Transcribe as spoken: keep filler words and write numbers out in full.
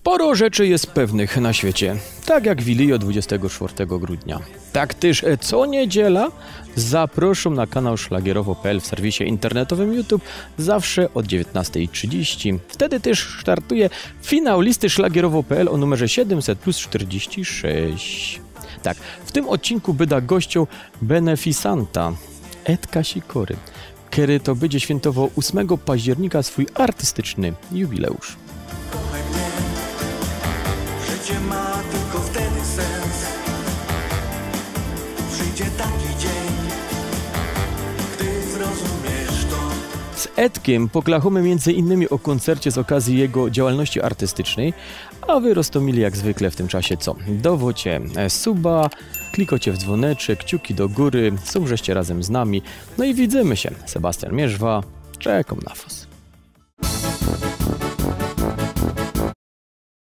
Sporo rzeczy jest pewnych na świecie, tak jak Wilio dwudziestego czwartego grudnia. Tak też co niedziela zapraszam na kanał szlagierowo kropka p l w serwisie internetowym YouTube zawsze od dziewiętnastej trzydzieści. Wtedy też startuje finał listy szlagierowo kropka p l o numerze siedemset plus czterdzieści sześć. Tak, w tym odcinku byda gością beneficanta Edka Sikory, który to będzie świętował ósmego października swój artystyczny jubileusz. Życie ma tylko wtedy sens. Przyjdzie taki dzień, gdy zrozumiesz to. Z Edkiem poklachamy między innymi o koncercie z okazji jego działalności artystycznej, a wy roztomili jak zwykle w tym czasie co? Dowocie suba, klikocie w dzwoneczek, kciuki do góry, są żeście razem z nami, no i widzimy się. Sebastian Mierzwa, czekam na was.